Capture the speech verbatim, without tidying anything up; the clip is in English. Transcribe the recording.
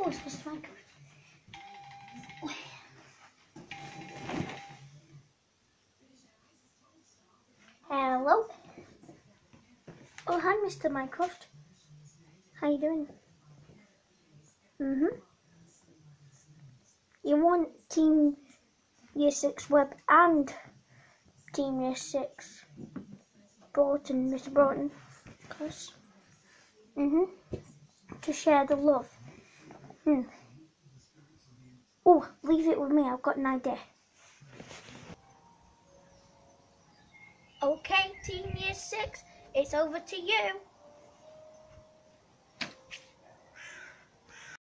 course, Mister Mycroft. Hello. Oh, hi, Mister Mycroft. How you doing? Mm-hmm. You want Team Year six Web and Team Year six Broughton, Mister Broughton? Cause, mm-hmm. To share the love. Hmm. Oh, leave it with me. I've got an idea. Okay, Team Year six, it's over to you.